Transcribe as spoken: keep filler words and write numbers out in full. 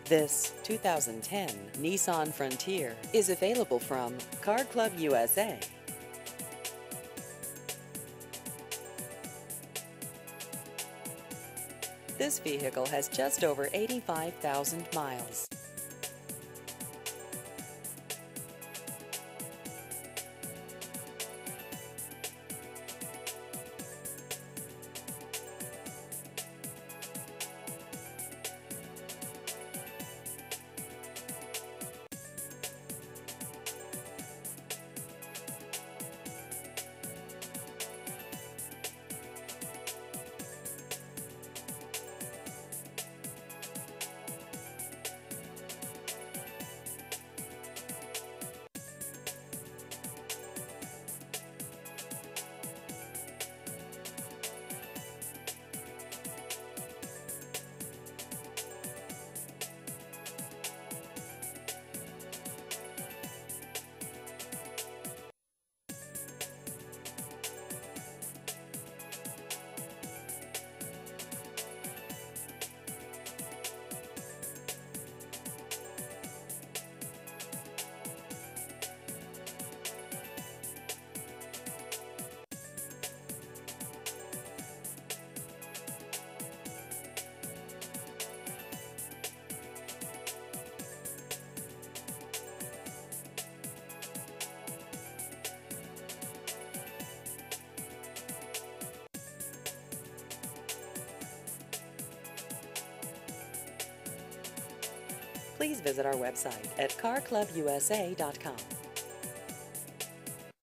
This two thousand ten Nissan Frontier is available from Car Club U S A. This vehicle has just over eighty-five thousand miles. Please visit our website at car club U S A dot com.